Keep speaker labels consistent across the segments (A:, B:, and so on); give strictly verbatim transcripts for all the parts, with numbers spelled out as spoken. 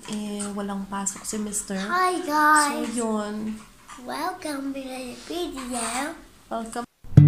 A: Eh, walang pasok si Mister
B: Hi guys!
A: So, yun.
B: Welcome to the video.
A: Welcome.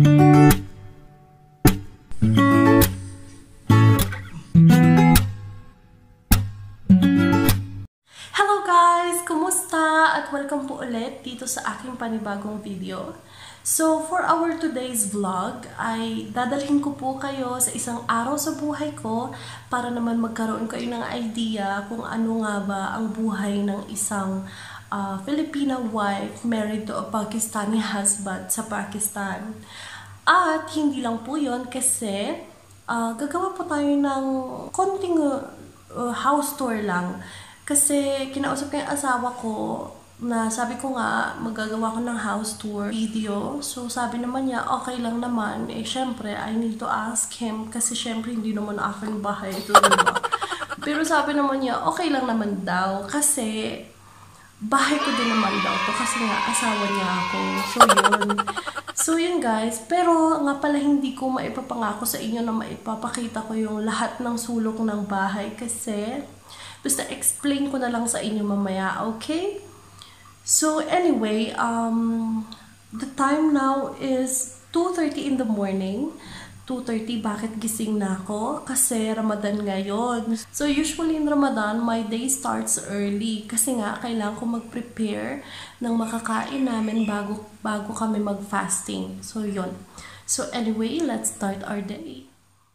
A: Hello guys! Kumusta? At welcome po ulit dito sa aking panibagong video. So, for our today's vlog, ay dadalhin ko po kayo sa isang araw sa buhay ko para naman magkaroon kayo ng idea kung ano nga ba ang buhay ng isang uh, Filipina wife married to a Pakistani husband sa Pakistan. At hindi lang po yun kasi uh, gagawa po tayo ng konting uh, house tour lang. Kasi kinausap ko yung asawa ko na sabi ko nga magagawa ko ng house tour video. So sabi naman niya okay lang naman. Eh syempre I need to ask him kasi syempre hindi naman aking bahay ito, diba? Pero sabi naman niya okay lang naman daw kasi bahay ko din naman daw to kasi nga asawa niya ako. So yun. So yun guys. Pero nga pala hindi ko maipapangako sa inyo na maipapakita ko yung lahat ng sulok ng bahay kasi basta explain ko na lang sa inyo mamaya, okay? So anyway, um, the time now is two thirty in the morning. two thirty, bakit gising na ako? Kasi Ramadan ngayon. So usually in Ramadan, my day starts early. Kasi nga, kailangan ko mag-prepare ng makakain namin bago, bago kami mag-fasting. So yun. So anyway, let's start our day.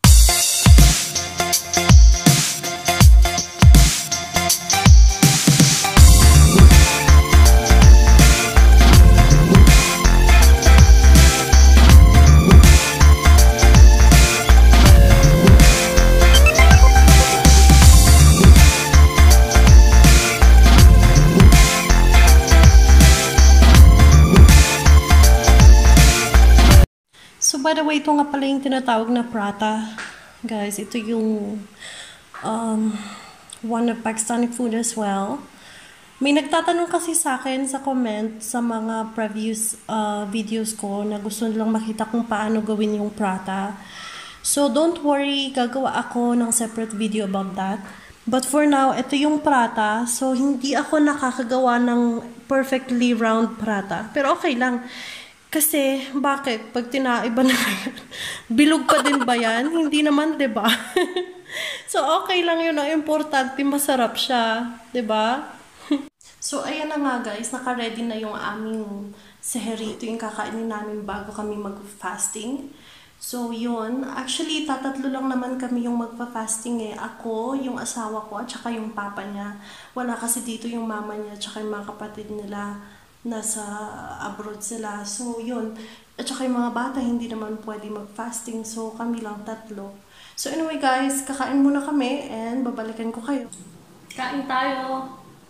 A: So, by the way, ito nga pala yung tinatawag na prata. Guys, ito yung um, one of Pakistani food as well. May nagtatanong kasi sa akin sa comment sa mga previous uh, videos ko na gusto nilang makita kung paano gawin yung prata. So, don't worry, gagawa ako ng separate video about that. But for now, ito yung prata. So, hindi ako nakakagawa ng perfectly round prata. Pero okay lang. Kasi, bakit? Pag tinaiba na yan, bilog pa din ba yan? Hindi naman, diba? So, okay lang yun. Ang importante, masarap siya. Diba? So, ayan na nga guys. Naka-ready na yung aming seheri. Ito yung kakainin namin bago kami mag-fasting. So, yun. Actually, tatatlo lang naman kami yung magpa-fasting eh. Ako, yung asawa ko, at saka yung papa niya. Wala kasi dito yung mama niya, at saka yung mga kapatid nila. Nasa abroad sila. So, yun. At saka yung mga bata, hindi naman pwede mag-fasting. So, kami lang tatlo. So, anyway guys, kakain muna kami and babalikan ko kayo. Kain tayo!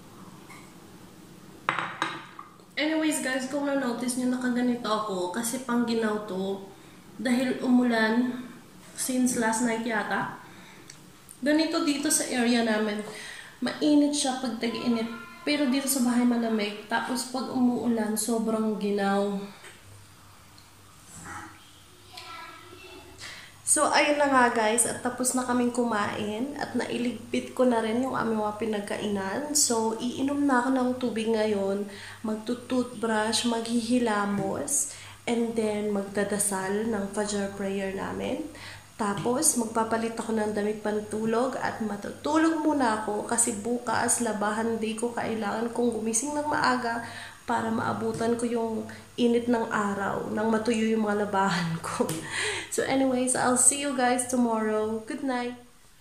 A: Anyways guys, kung na-notice nyo, nakaganito ako kasi pang ginaw to. Dahil umulan since last night yata. Ganito dito sa area namin. Mainit siya pag tag-init. Pero dito sa bahay malamig, tapos pag umuulan, sobrang ginaw. So, ayun na nga guys, at tapos na kaming kumain, at nailigpit ko na rin yung aming mga pinagkainan. So, iinom na ako ng tubig ngayon, magtututbrush, maghihilamos, and then magdadasal ng Fajr prayer namin. Tapos, magpapalit ako ng damit pantulog at matutulog muna ako kasi bukas, labahan day ko, kailangan kong gumising ng maaga para maabutan ko yung init ng araw nang matuyo yung mga labahan ko. So anyways, I'll see you guys tomorrow. Good night!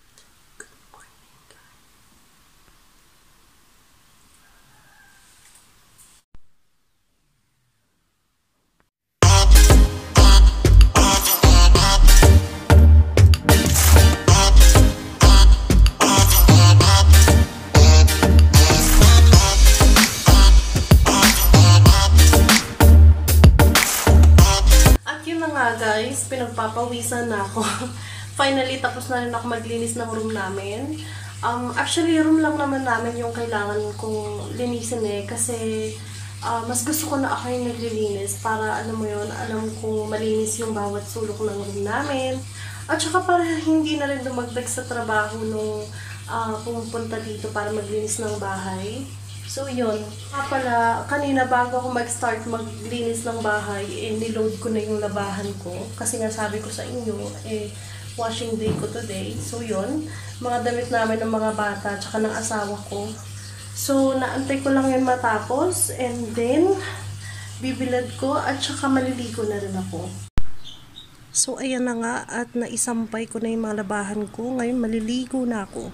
A: Guys, pinagpapawisan na ako. Finally, tapos na rin ako maglinis ng room namin. Um, actually, room lang naman namin yung kailangan kong linisin eh. Kasi, uh, mas gusto ko na ako yung naglilinis para, alam mo yun, alam kong malinis yung bawat sulok ng room namin. At saka para hindi na rin dumagdag sa trabaho nung uh, pumupunta dito para maglinis ng bahay. So, yun. Nga pala, kanina bago ako mag-start maglinis ng bahay, eh, niload ko na yung labahan ko. Kasi nga sabi ko sa inyo, eh, washing day ko today. So, yun. Mga damit namin ng mga bata, tsaka ng asawa ko. So, naantay ko lang yan matapos. And then, bibilad ko at tsaka maliligo na rin ako. So, ayan na nga at naisampay ko na yung mga labahan ko. Ngayon, maliligo na ako.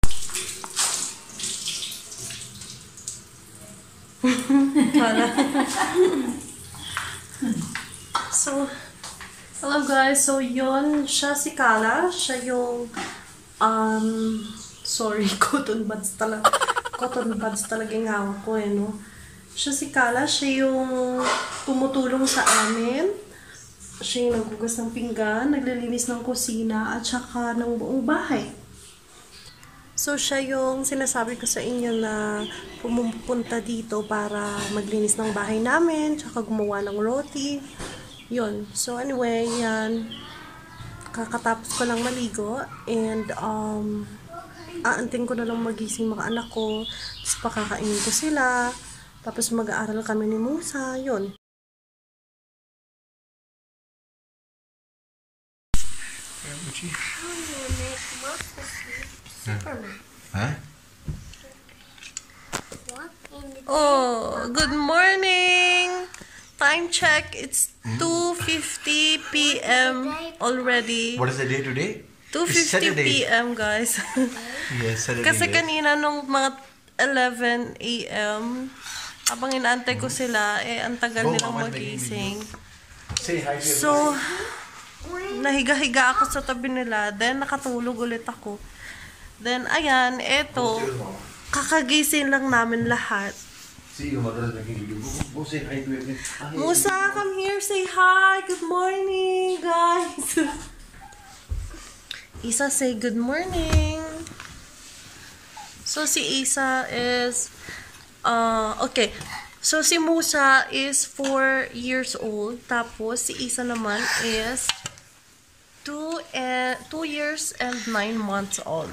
A: So, hello guys. So, yun. Siya si Kala. Siya yung, um, sorry, cotton buds talaga. Cotton buds talaga yung hawak ko eh, no? Siya si Kala, siya yung tumutulong sa amin. Siya yung naghugas ng pinggan, naglilinis ng kusina, at saka ng buong bahay. So, siya yung sinasabi ko sa inyo na pumupunta dito para maglinis ng bahay namin, tsaka gumawa ng roti. Yun. So, anyway, yan. Kakatapos ko lang maligo, and, um, aanting ko na lang magising mga anak ko, tapos pakakainin ko sila. Tapos mag-aaral kami ni Musa, yun.
C: Huh?
A: Oh, good morning! Time check, it's two fifty p m already.
C: What is the day today?
A: two fifty p m guys.
C: Yes, Saturday.
A: Kasi
C: yes.
A: kanina nung mga eleven a m habang inaantay ko sila, eh, ang tagal
C: Oh,
A: nilang
C: Mama's making
A: magising.
C: Say hi to
A: So, nahiga-higa ako sa tabi nila. Then, nakatulog ulit ako. Then, ayan, eto. Kakagising lang namin lahat.
C: See, your mother is making video. Go, go say hi to everyone. Hi.
A: Musa, come here, say hi. Good morning, guys. Isa, say good morning. So, si Isa is... Uh, okay. So, si Musa is four years old. Tapos, si Isa naman is two, uh, two years and nine months old.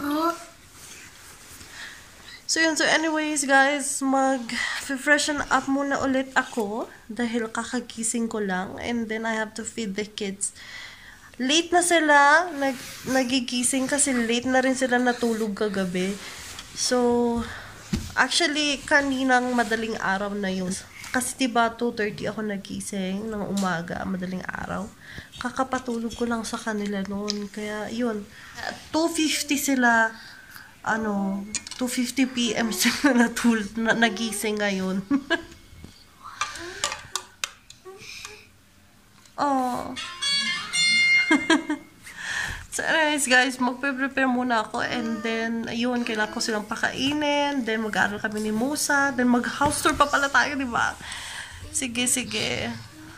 A: So, yun. So, anyways, guys, mag-freshen up muna ulit ako. Dahil kakagising ko lang. And then, I have to feed the kids. Late na sila. Nag nagigising kasi late na rin sila natulog kagabi. So, actually, kaninang madaling araw na yun. Kasi diba, two thirty ako nagising ng umaga, madaling araw. Kakapatulog ko lang sa kanila noon. Kaya, yun. two fifty sila, ano, two fifty p m sila natulog, na, nagising ngayon. Oh. So, anyways, guys, magpe-prepare muna ako. And then, ayun, kailangan ko silang pakainin. Then, mag-aaral kami ni Musa. Then, mag-house tour pa pala tayo, di ba? Sige, sige.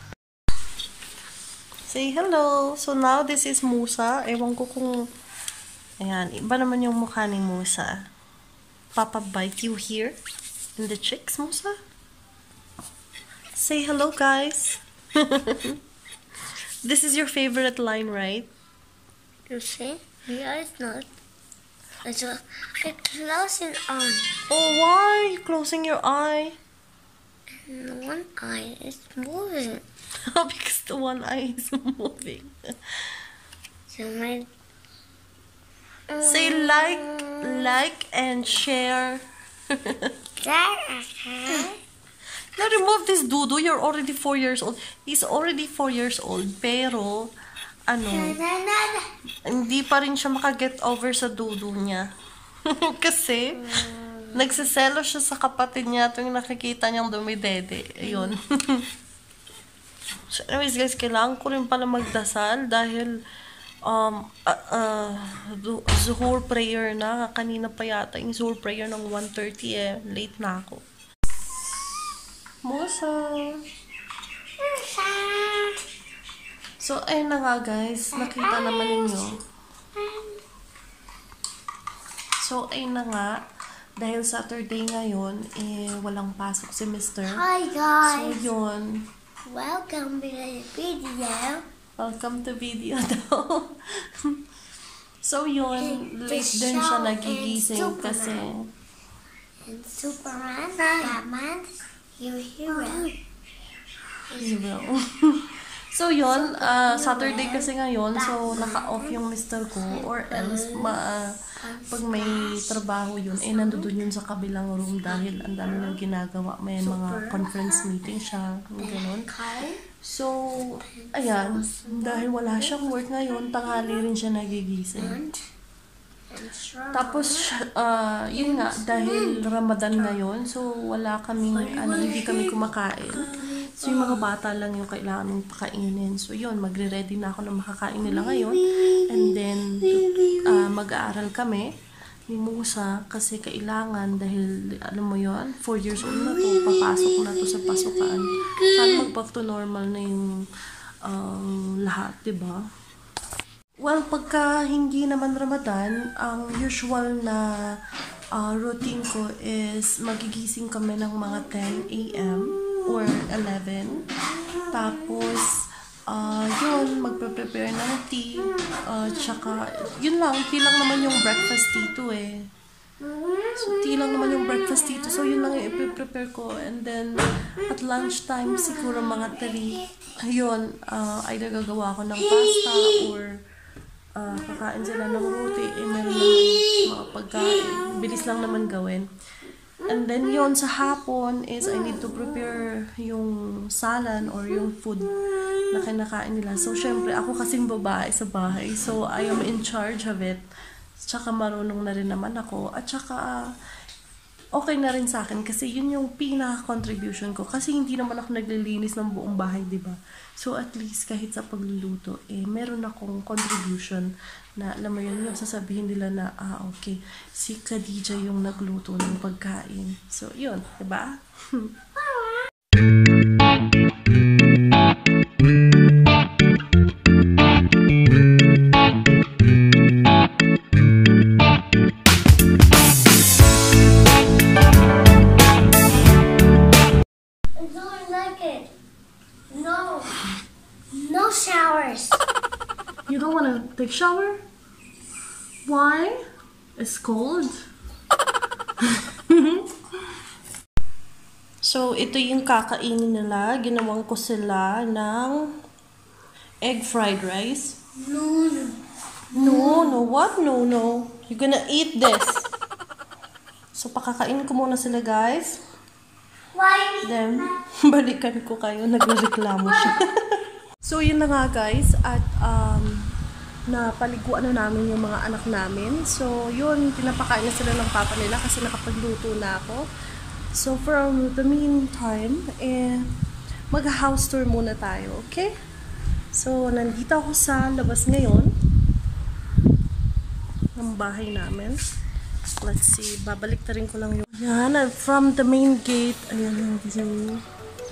A: Say hello. So, now, this is Musa. Ewan ko kung... Ayan, iba naman yung mukha ni Musa. Papa bite you here? In the cheeks, Musa? Say hello, guys. This is your favorite line, right?
B: You see? Yeah, it's not. It's a, it's closing on.
A: Oh, why are you closing your eye?
B: And one eye is moving.
A: Because the one eye is moving.
B: So my...
A: Say like, like, and share.
B: That okay.
A: Now remove this dudu. You're already four years old. He's already four years old. Pero, ano, hindi pa rin siya makaget over sa dudu niya. Kasi, nagsiselo siya sa kapatid niya tuwing nakikita niyang dumidede. Ayun. So, anyways, guys, kailangan ko rin pala magdasal dahil um, uh, uh, Zuhur prayer na. Kanina pa yata yung Zuhur prayer ng one thirty eh. Late na ako. Musa! So, ayun na nga guys. Nakita naman ninyo. So, ayun na nga. Dahil Saturday ngayon, eh, walang pasok si Mister
B: Hi
A: So,
B: guys.
A: yun.
B: Welcome to the video.
A: Welcome to video daw. So yun, late din siya nagigising kasi
B: And Superman, Batman, your hero.
A: hero. So yun, uh, Saturday kasi ngayon, so naka-off yung mister ko, or else ma, pag may trabaho yun, eh nandoon yun sa kabilang room dahil ang dami nang ginagawa, may mga conference meeting siya, gano'n. So, ayan, dahil wala siyang work ngayon, tanghali rin siya nagigising. Tapos, uh, yun nga, dahil Ramadan ngayon, so wala kaming, ano, hindi kami kumakain. So, yung mga bata lang yung kailangan mong pakainin. So, yun, magre-ready na ako na makakain nila ngayon. And then, uh, mag-aaral kami ni Musa kasi kailangan dahil, alam mo yun, four years old na to, papasok na to sa pasukan. Sana mag-back to normal na yung uh, lahat, diba? Well, pagka hindi naman Ramadan, ang usual na uh, routine ko is magigising kami ng mga ten a m or eleven. Tapos, uh, yun, magpe-prepare ng tea. Uh, tsaka, yun lang, tea lang naman yung breakfast dito eh. So, tea lang naman yung breakfast dito. So, yun lang yung i-prepare ko. And then, at lunchtime, siguro mga three. Ayun, uh, either gagawa ako ng pasta or Uh, kakain sila ng roti, eh, meron naman mga pagkain. Bilis lang naman gawin. And then yon sa hapon is I need to prepare yung salan or yung food na kinakain nila. So, syempre, ako kasing babae sa bahay. So, I am in charge of it. Tsaka marunong na rin naman ako. At tsaka, uh, okay na rin sa akin kasi yun yung pinaka-contribution ko. Kasi hindi naman ako naglilinis ng buong bahay, di ba? So, at least kahit sa pagluluto, eh, meron akong contribution na, alam mo yun, yung sasabihin nila na, ah, okay, si Khadija yung nagluto ng pagkain. So, yun, di ba?
B: No showers.
A: You don't want to take shower? Why? It's cold. So, ito yung kakainin nila. Ginawang ko sila ng egg fried rice.
B: No, no.
A: No, no. What? No, no. You're gonna eat this. So, pakakainin ko muna sila, guys.
B: Why?
A: Then, balikan ko kayo. Nagreklamo siya. So, yun na nga guys, at um, napaliguan na namin yung mga anak namin. So, yun, pinapakain na sila ng papa nila kasi nakapagluto na ako. So, from the meantime, eh, mag-house tour muna tayo, okay? So, nandito ako sa labas ngayon ng bahay namin. Let's see, babalik na rin ko lang yung... Yan, from the main gate, ayan yung...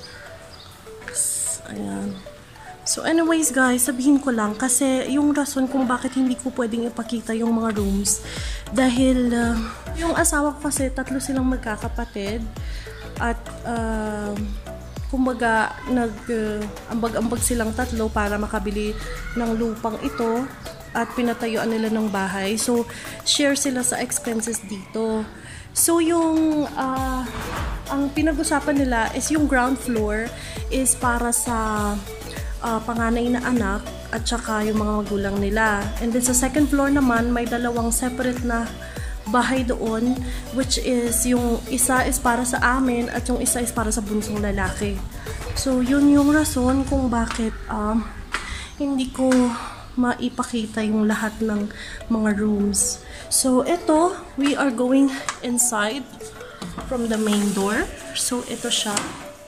A: Ayan. So anyways guys, sabihin ko lang kasi yung rason kung bakit hindi ko pwedeng ipakita yung mga rooms dahil uh, yung asawa ko kasi tatlo silang magkakapatid at uh, kumbaga nag uh, ambag-ambag silang tatlo para makabili ng lupang ito at pinatayuan nila ng bahay. So share sila sa expenses dito. So yung uh, ang pinag-usapan nila is yung ground floor is para sa Uh, panganay na anak at saka yung mga magulang nila. And then sa second floor naman, may dalawang separate na bahay doon, which is yung isa is para sa amin at yung isa is para sa bunsong lalaki. So yun yung rason kung bakit um, hindi ko maipakita yung lahat ng mga rooms. So ito, we are going inside from the main door. So ito siya.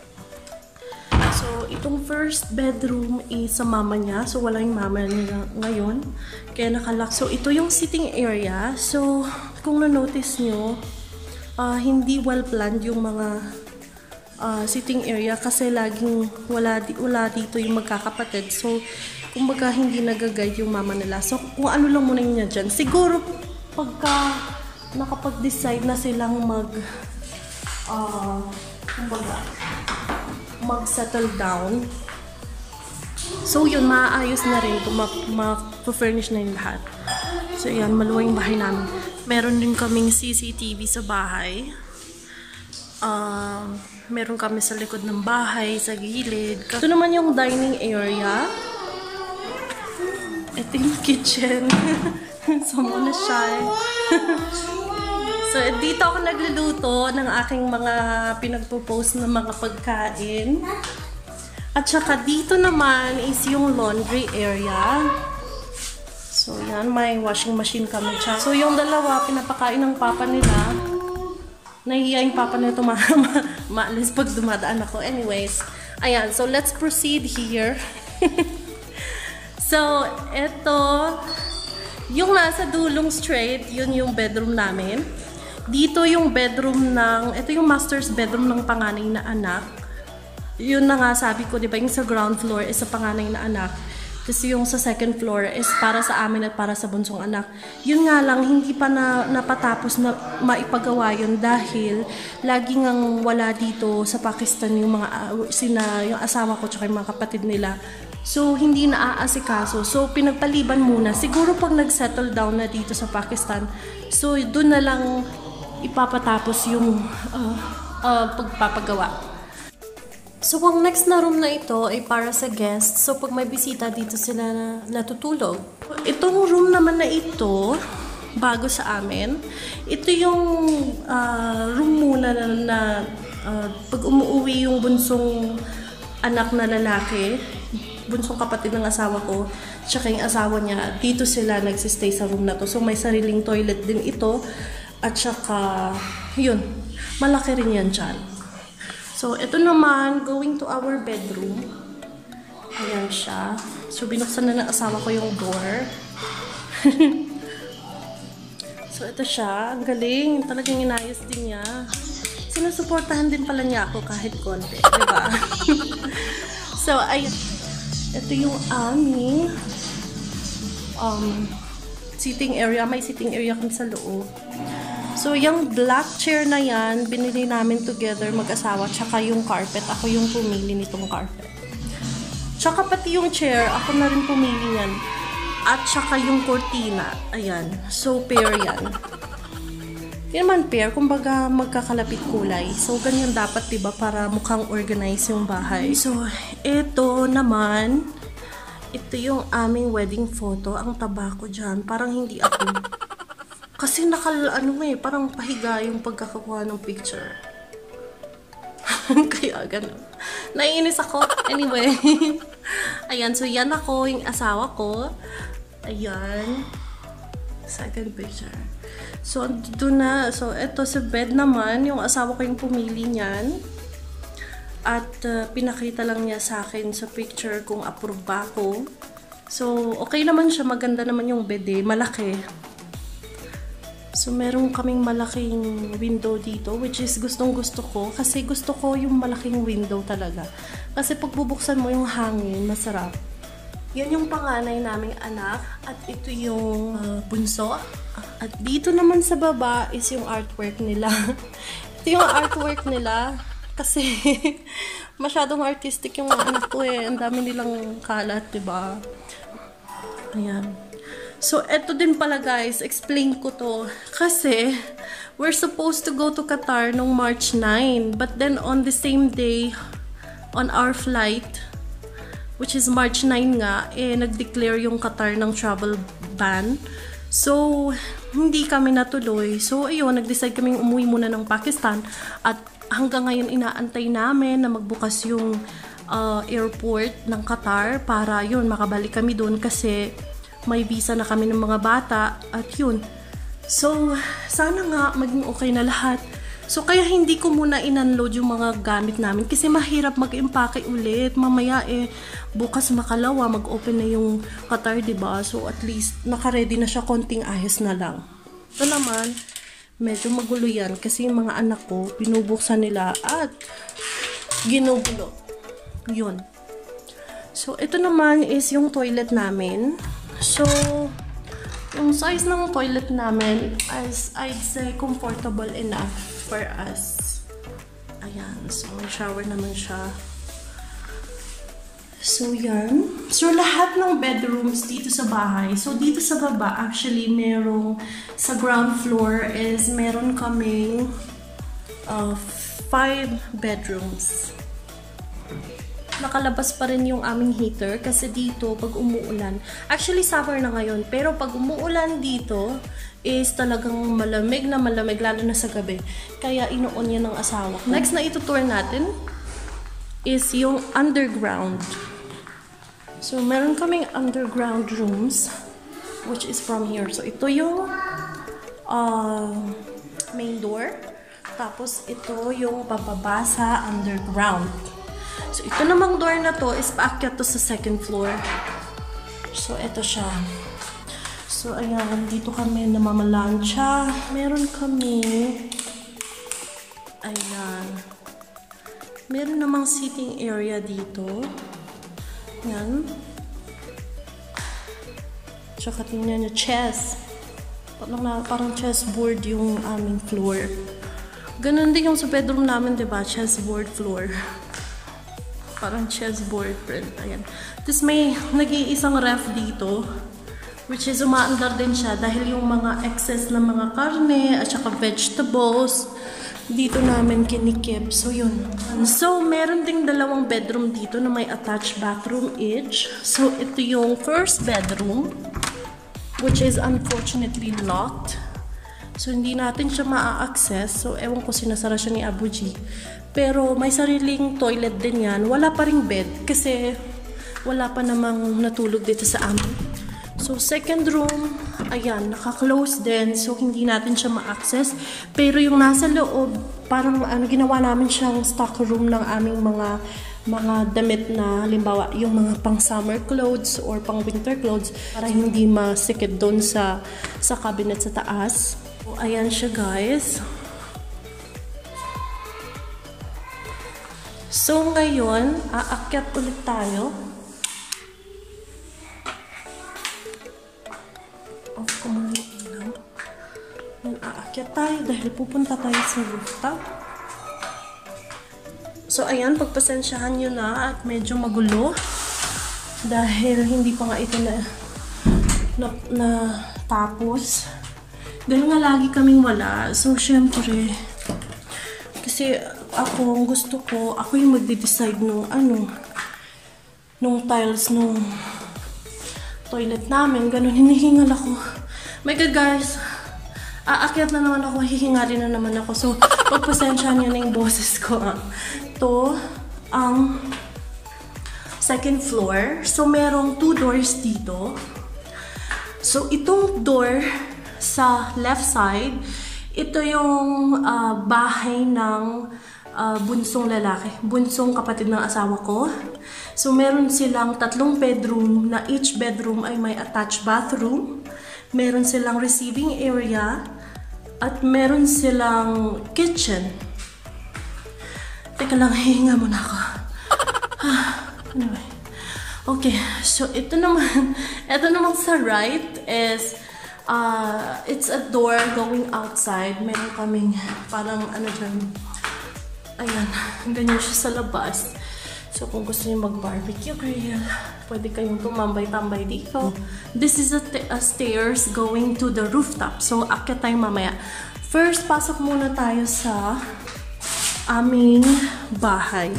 A: So, itong first bedroom is sa mama niya. So, wala yung mama niya ngayon. Kaya nakalock. So, ito yung sitting area. So, kung na-notice nyo, uh, hindi well-planned yung mga uh, sitting area kasi laging wala, wala dito yung magkakapatid. So, kumbaga hindi nag-guide yung mama nila. So, kung ano lang muna niya dyan. Siguro, pagka nakapag-decide na silang mag, uh, kumbaga, mag-settle down. So, yun, maayos na rin kung ma-furnish na yung lahat. So, yan, maluwag yung bahay namin. Meron din kaming C C T V sa bahay. Um, meron kami sa likod ng bahay, sa gilid. Ito naman yung dining area. Ito yung kitchen. So, muna siya. So, dito ako nagluluto ng aking mga pinagpo-post na mga pagkain. At saka dito naman is yung laundry area. So, yan. May washing machine kami siya. So, yung dalawa, pinapakain ng papa nila. Nahihiya yung papa nila ma ma maalis pag dumadaan ako. Anyways, ayan. So, let's proceed here. So, eto. Yung nasa dulong straight, yun yung bedroom namin. Dito yung bedroom ng, ito yung master's bedroom ng panganay na anak. Yun na nga sabi ko, di ba, yung sa ground floor is sa panganay na anak. Kasi yung sa second floor is para sa amin at para sa bunsong anak. Yun nga lang, hindi pa na napatapos na maipagawa yun dahil laging ang wala dito sa Pakistan yung mga, uh, sina, yung asawa ko tsaka yung mga kapatid nila. So, hindi naaasikaso. So, pinagpaliban muna. Siguro pag nag-settle down na dito sa Pakistan, so, doon na lang ipapatapos yung uh, uh, pagpapagawa. So, ang next na room na ito ay para sa guests. So, pag may bisita, dito sila na natutulog. Itong room naman na ito, bago sa amin, ito yung uh, room muna na, na uh, pag umuwi yung bunsong anak na lalaki, bunsong kapatid ng asawa ko, tsaka yung asawa niya, dito sila nagsistay sa room na to. So, may sariling toilet din ito. At tsaka, yun, malaki rin yan dyan. So, ito naman, going to our bedroom. Ayan siya. So, binuksan na ng asawa ko yung door. So, ito siya. Ang galing. Talagang inayos din niya. Sinusuportahan din pala niya ako kahit konti. Diba? So, ayun. Ito yung aming um, sitting area. May sitting area kami sa loob. So, yung black chair na yan, binili namin together mag-asawa. Tsaka yung carpet. Ako yung pumili nitong carpet. Tsaka pati yung chair, ako na rin pumili yan. At tsaka yung cortina. Ayan. So, pair yan. Hindi naman pair, kumbaga magkakalapit kulay. So, ganyan dapat, diba, para mukhang organize yung bahay. So, ito naman, ito yung aming wedding photo. Ang taba ko dyan. Parang hindi ako. Kasi nakal, ano eh, parang pahiga yung pagkakakuha ng picture. Kaya ganun. Naiinis ako. Anyway. Ayan, so yan ako, yung asawa ko. Ayan. Second picture. So, doon na. So, eto sa bed naman, yung asawa ko yung pumili niyan. At uh, pinakita lang niya sa akin sa picture kung approve ba ako. So, okay naman siya. Maganda naman yung bed eh. Malaki. So, meron kaming malaking window dito, which is gustong-gusto ko. Kasi gusto ko yung malaking window talaga. Kasi pag bubuksan mo yung hangin, masarap. Yan yung panganay naming anak. At ito yung uh, bunso. At dito naman sa baba is yung artwork nila. Ito yung artwork nila. Kasi masyadong artistic yung mga anak ko eh. Ang dami nilang kalat, diba? Ayan. So, eto din pala guys, explain ko to. Kasi, we're supposed to go to Qatar nung March ninth. But then, on the same day, on our flight, which is March ninth nga, eh, nag-declare yung Qatar ng travel ban. So, hindi kami natuloy. So, ayun, nag-decide kaming umuwi muna ng Pakistan. At hanggang ngayon, inaantay namin na magbukas yung uh, airport ng Qatar para, yun, makabalik kami doon kasi may visa na kami ng mga bata at yun. So, sana nga maging okay na lahat. So, kaya hindi ko muna in-unload yung mga gamit namin kasi mahirap mag-impake ulit. Mamaya eh, bukas makalawa, mag-open na yung Qatar, diba? So, at least, naka-ready na siya, konting ayos na lang. Ito naman, medyo magulo yan kasi yung mga anak ko, binubuksan nila at ginugulo. Yun. So, ito naman is yung toilet namin. So, yung size ng toilet namin is, I'd say, comfortable enough for us. Ayan. So, may shower naman siya. So, yan. So, lahat ng bedrooms dito sa bahay. So, dito sa baba, actually, merong, sa ground floor is meron kaming uh, five bedrooms. Nakalabas pa rin yung aming heater kasi dito, pag umuulan, actually, summer na ngayon, pero pag umuulan dito, is talagang malamig na malamig, lalo na sa gabi. Kaya, inuon yan ng asawa ko. Next na itutour natin is yung underground. So, meron kaming underground rooms, which is from here. So, ito yung uh, main door. Tapos, ito yung pababa sa underground. So, ito namang door na to is paakyat to sa second floor. So, ito siya. So, ayan. Dito kami namamalansya. Meron kami ayan. Meron namang sitting area dito. Yan. Tsaka tingnan nyo, chess. Parang, parang chessboard yung aming floor. Ganun din yung sa bedroom namin, diba? Chessboard floor. Parang chessboard print. Ayan. Tapos may nag-iisang ref dito. Which is umaandar din siya dahil yung mga excess na mga karne at saka vegetables dito namin kinikip. So, yun. So, meron ding dalawang bedroom dito na may attached bathroom each. So, ito yung first bedroom, which is unfortunately locked. So, hindi natin siya maa-access. So, ewan ko sinasara siya ni Abu G. Pero, may sariling toilet din yan. Wala pa ring bed kasi wala pa namang natulog dito sa amin. So, second room, ayan, naka-close din. So, hindi natin siya ma-access. Pero yung nasa loob, parang ano, ginawa namin siyang stock room ng aming mga mga damit na, halimbawa, yung mga pang summer clothes or pang winter clothes para hindi masikip doon sa, sa cabinet sa taas. So, ayan siya, guys. So, ngayon, aakyat ulit tayo. Off ko muna yung ilaw. Yan, aakyat tayo dahil pupunta tayo sa rooftop. So, ayan, pagpasensyahan nyo na at medyo magulo. Dahil hindi pa nga ito na, na, na tapos. Dahil nga lagi kaming wala. So, syempre, kasi ako, gusto ko, ako yung magde-decide nung ano, nung tiles, nung toilet namin, ganun, hinihingal ako. My God, guys, aakyat na naman ako, hihingalin na naman ako. So, pagpasensya niyo na yung boses ko. Ito, ang um, second floor. So, merong two doors dito. So, itong door sa left side, ito yung uh, bahay ng uh, bunsong lalaki, bunsong kapatid ng asawa ko. So, meron silang tatlong bedroom na each bedroom ay may attached bathroom. Meron silang receiving area at meron silang kitchen. Teka lang, hihinga muna ako. Anyway. Okay, so ito naman, ito naman sa right is uh, it's a door going outside. Meron kaming parang ano dyan. Ayan, ganyan siya sa labas. So, kung gusto niyo mag-barbecue grill, pwede kayong tumambay-tambay dito. This is a, a stairs going to the rooftop. So, akyat tayo mamaya. First, pasok muna tayo sa aming bahay.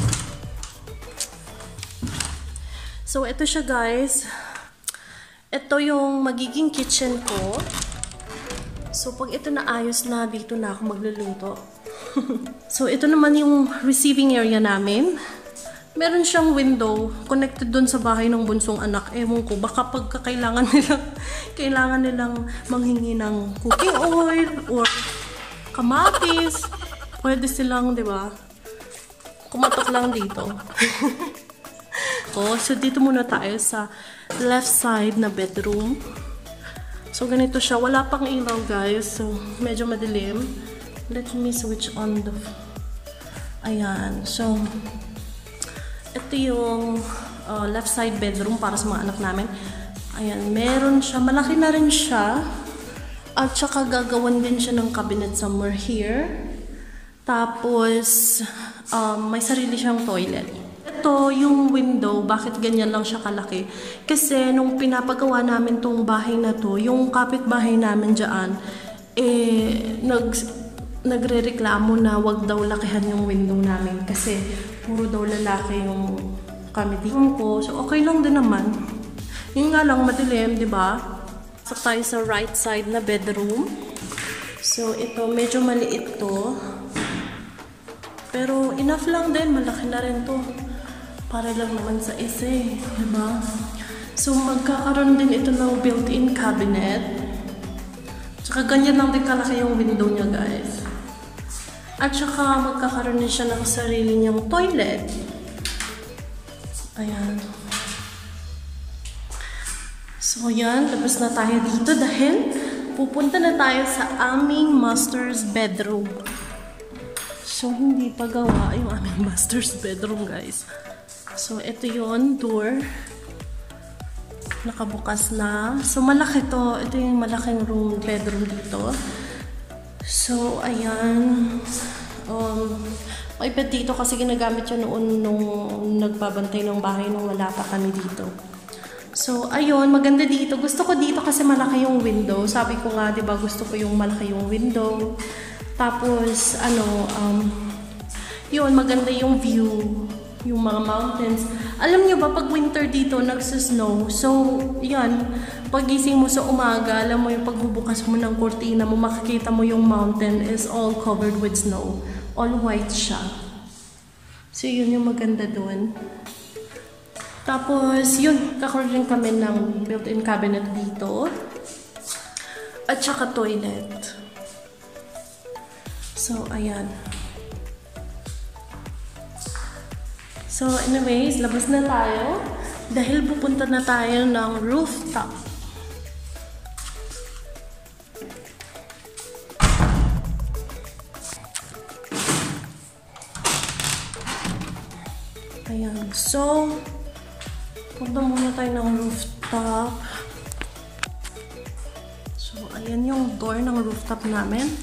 A: So, ito siya, guys. Ito yung magiging kitchen ko. So, pag ito naayos na, dito na ako magluluto. So, ito naman yung receiving area namin. Meron siyang window connected doon sa bahay ng bunsong anak. Ewan ko, baka pagka kailangan nilang, kailangan nilang manghingi ng cooking oil or kamatis, pwede silang, di ba, kumatok lang dito. Oh, so, dito muna tayo sa left side na bedroom. So, ganito siya. Wala pang ilaw, guys. So, medyo madilim. Let me switch on the... Ayan. So, ito yung uh, left side bedroom para sa mga anak namin. Ayan, meron siya. Malaki na rin siya. At saka gagawan din siya ng cabinet somewhere here. Tapos, um, may sarili siyang toilet. ito, yung window, bakit ganyan lang siya kalaki? Kasi nung pinapagawa namin tong bahay na to, yung kapitbahay namin dyan, eh, nag, nagre-reklamo na wag daw lakihan yung window namin. Kasi puro daw lalaki yung kami dito ko. So, okay lang din naman. Yun nga lang, madilim, di ba? So, tayo sa right side na bedroom. So, ito, medyo maliit to. Pero, enough lang din. Malaki na rin to. Para lang naman sa isa eh. Diba? So, magkakaroon din ito ng built-in cabinet. Tsaka, ganyan lang din kalaki yung window niya, guys. At saka, magkakaroon din siya ng sarili niyang toilet. Ayan. So, yan. Tapos na tayo dito dahil pupunta na tayo sa aming master's bedroom. So, hindi pa gawa yung aming master's bedroom, guys. So, ito yon door. Nakabukas na. So, malaki to. Ito yung malaking room, bedroom dito. So, ayan. Um, maipad dito kasi ginagamit yun noon nung nagbabantay ng bahay nung wala pa kami dito. So, ayun, maganda dito. Gusto ko dito kasi malaki yung window. Sabi ko nga, di ba, gusto ko yung malaki yung window. Tapos, ano, um, yun, maganda yung view, yung mga mountains. Alam nyo ba, pag winter dito, nagsusnow. So, yan, pagising mo sa umaga, alam mo yung pagbubukas mo ng kurtina mo, makikita mo yung mountain is all covered with snow. All white siya. So, yun yung maganda doon. Tapos, yun, kakaroon rin kami ng built-in cabinet dito. At saka toilet. So, ayan. So, anyways, labas na tayo. Dahil pupunta na tayo ng rooftop. Ayan. So, punta muna tayo ng rooftop. So, ayan yung door ng rooftop namin.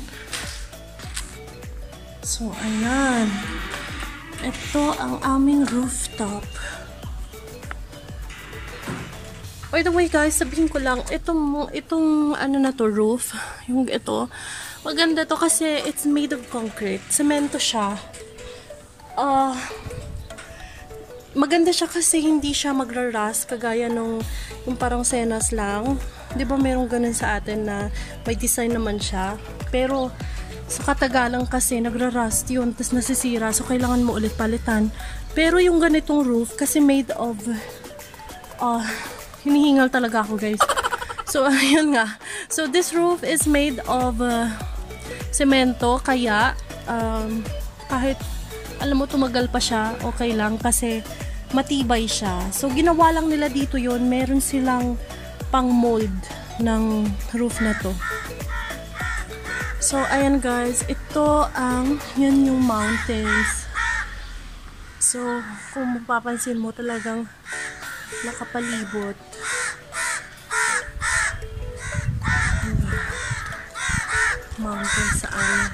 A: So, ayan. Ito ang aming rooftop. By the way, guys, sabihin ko lang, itong, itong ano na to, roof, yung ito, maganda to kasi it's made of concrete. Semento siya. Ah... Uh, Maganda siya kasi hindi siya magraras kagaya nung yung parang senas lang. 'Di ba merong ganun sa atin na may design naman siya. Pero sa katagalan kasi nagrarust yun, tapos nasisira. So kailangan mo ulit palitan. Pero yung ganitong roof kasi made of uh, hinihingal talaga ako, guys. So ayun nga. So this roof is made of uh, semento kaya um, kahit alam mo tumagal pa siya, okay lang kasi matibay siya. So, ginawa lang nila dito yon. Meron silang pang mold ng roof na to. So, ayan guys. Ito ang, yan yung mountains. So, kung mapapansin mo talagang nakapalibot. Mountains sa amin.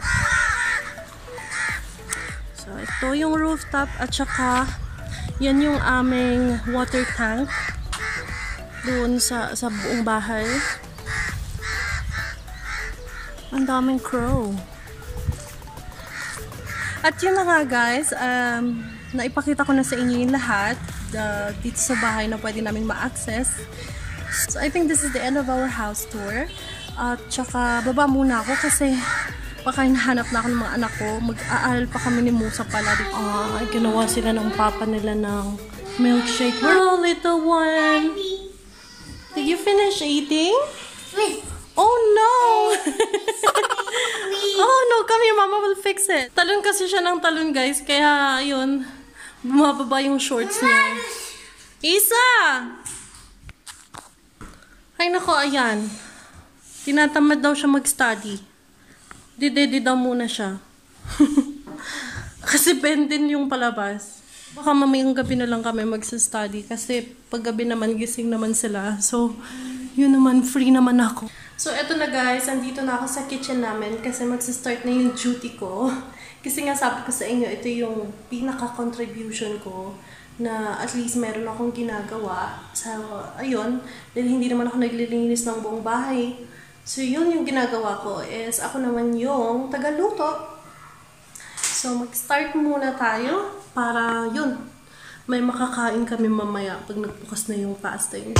A: So, ito yung rooftop at saka yan yung aming water tank doon sa, sa buong bahay. Ang daming crow. At yun na nga guys, um, naipakita ko na sa inyo yung lahat uh, dito sa bahay na pwede namin ma-access. So I think this is the end of our house tour. At saka baba muna ako kasi baka hinahanap na ako ng mga anak ko. Mag-aaral pa kami ni Musa pala. Ah, ay, ginawa sila ng papa nila ng milkshake. Hello, little one! Did you finish eating? Oh, no! Oh, no. Come here, Mama will fix it. Talon kasi siya ng talon, guys. Kaya, yun. Bumababa yung shorts niya. Isa! Ay, nako, ayan. Tinatamad daw siya mag-study. Didedi daw muna siya. Kasi bendin yung palabas. Baka mamayang gabi na lang kami magsa-study. Kasi pag gabi naman, gising naman sila. So, yun naman, free naman ako. So, eto na guys. Andito na ako sa kitchen namin. Kasi magsa-start na yung duty ko. Kasi nga sabi ko sa inyo, ito yung pinaka-contribution ko na at least meron akong ginagawa. So, ayun, dahil hindi naman ako naglilinis ng buong bahay. So, yun yung ginagawa ko is ako naman yung tagaluto. So, mag-start muna tayo para yun, may makakain kami mamaya pag nagbukas na yung fasting.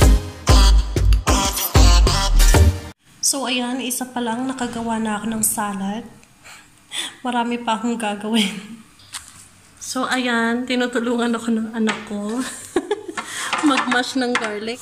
A: So, ayan, isa pa lang nakagawa na ako ng salad. Marami pa akong gagawin. So, ayan, tinutulungan ako ng anak ko mag-mash ng garlic.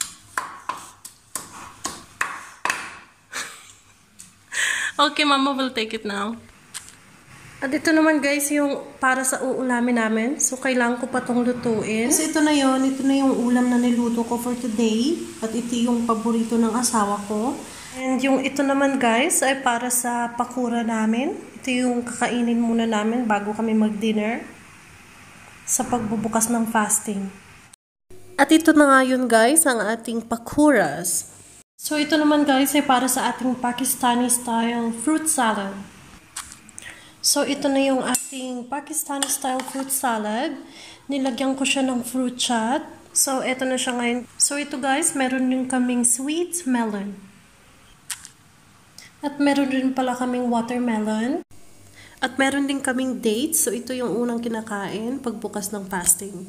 A: Okay, Mama will take it now. At ito naman guys, yung para sa uulamin namin. So, kailangan ko pa itong lutuin. So, ito na yon, ito na yung ulam na niluto ko for today. At ito yung paborito ng asawa ko. And yung ito naman guys, ay para sa pakura namin. Ito yung kakainin muna namin bago kami mag-dinner sa pagbubukas ng fasting. At ito na nga yun guys, ang ating pakuras. So ito naman guys ay para sa ating Pakistani style fruit salad. So ito na yung ating Pakistani style fruit salad. Nilagyan ko siya ng fruit chat. So ito na siya ngayon. So ito guys, meron din kaming sweet melon. At meron rin pala kaming watermelon. At meron din kaming dates. So, ito yung unang kinakain pagbukas ng fasting.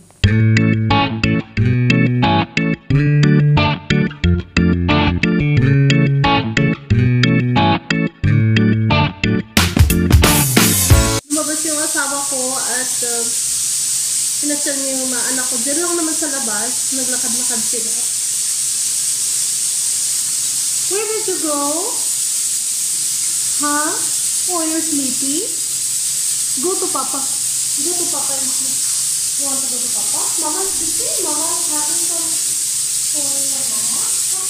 A: Lumabas yung asawa ko at uh, pinasyan niya yung mga anak ko. Diyan lang naman sa labas. Naglakad-lakad sila. Where did you go? Huh? Oh, you're sleepy? Go to Papa. Go to Papa. You want to go to Papa? Mama's sleepy. Mama's having some toy, Mama.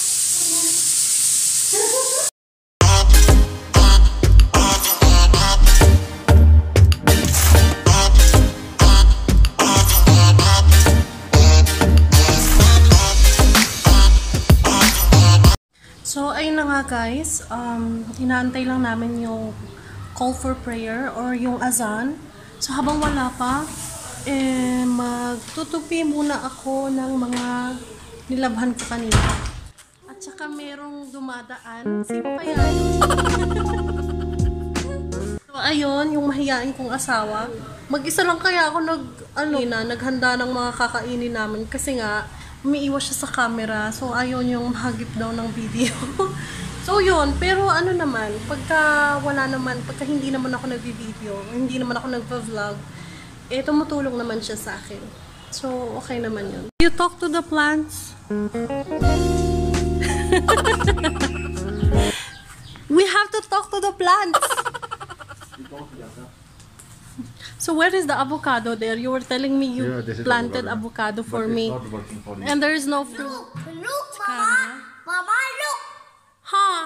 A: So, ayun na nga guys, um, inaantay lang namin yung call for prayer or yung azan. So, habang wala pa, eh, magtutupi muna ako ng mga nilabhan ko kanina. At saka merong dumadaan. Sino kaya yun? So, ayun, yung mahiyain kong asawa. Mag-isa lang kaya ako nag, ano, na, naghanda ng mga kakainin namin kasi nga, umiiwas siya sa camera. So, ayun yung mahagip daw ng video. So, yun. Pero ano naman, pagka wala naman, pagka hindi naman ako nag-video, hindi naman ako nag-vlog, eh, tumutulong naman siya sa akin. So, okay naman yun. You talk to the plants? We have to talk to the plants! So where is the avocado there? You were telling me you
C: Yeah, this is
A: planted
C: avocado.
A: avocado for
C: But
A: me.
C: it's not working for me.
A: And there is no fruit.
B: Look, look, Mama. Mama, look.
A: Huh?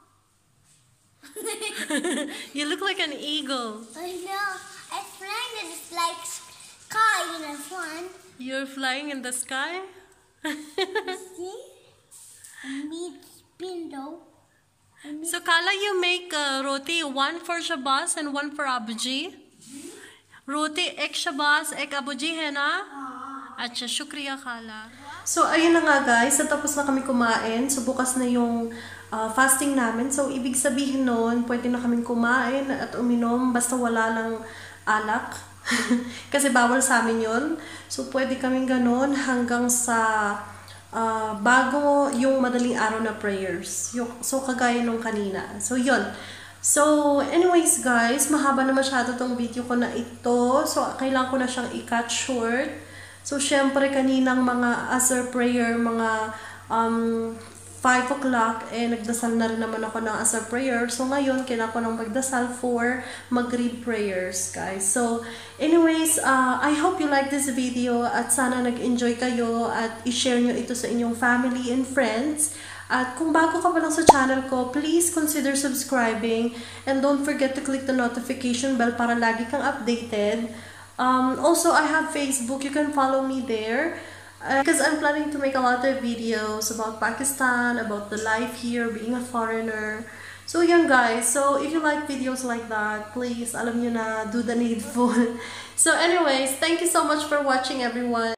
A: You look like an eagle.
B: I know. I find it is like sky in the front.
A: You're flying in the sky?
B: See? I need spin though.
A: So Kala, you make uh, roti, one for Shabazz and one for Abuji? Roti, ek Shabazz, ek Abuji, hai na? Acha, shukriya Kala. So, ayun na nga guys, tapos na kami kumain. So, bukas na yung uh, fasting namin. So, ibig sabihin nun, pwede na kaming kumain at uminom basta wala lang alak. Kasi bawal sa amin yun. So, pwede kaming ganun hanggang sa uh, bago yung madaling araw na prayers. Yung, so, kagaya nung kanina. So, yun. So, anyways guys, mahaba na masyado tong video ko na ito. So, kailangan ko na siyang i-cut short. So, syempre kaninang mga Asr prayer, mga um, five o'clock, eh, nagdasal na rin naman ako ng Asr prayer. So, ngayon, kailangan ko nang magdasal for Maghrib prayers, guys. So, anyways, uh, I hope you like this video at sana nag-enjoy kayo at i-share nyo ito sa inyong family and friends. At kung bago ka pa lang sa channel ko, please consider subscribing and don't forget to click the notification bell para lagi kang updated. Um, also, I have Facebook. You can follow me there uh, because I'm planning to make a lot of videos about Pakistan, about the life here, being a foreigner. So yun guys, so if you like videos like that, please, alam nyo na, do the needful. So anyways, thank you so much for watching everyone.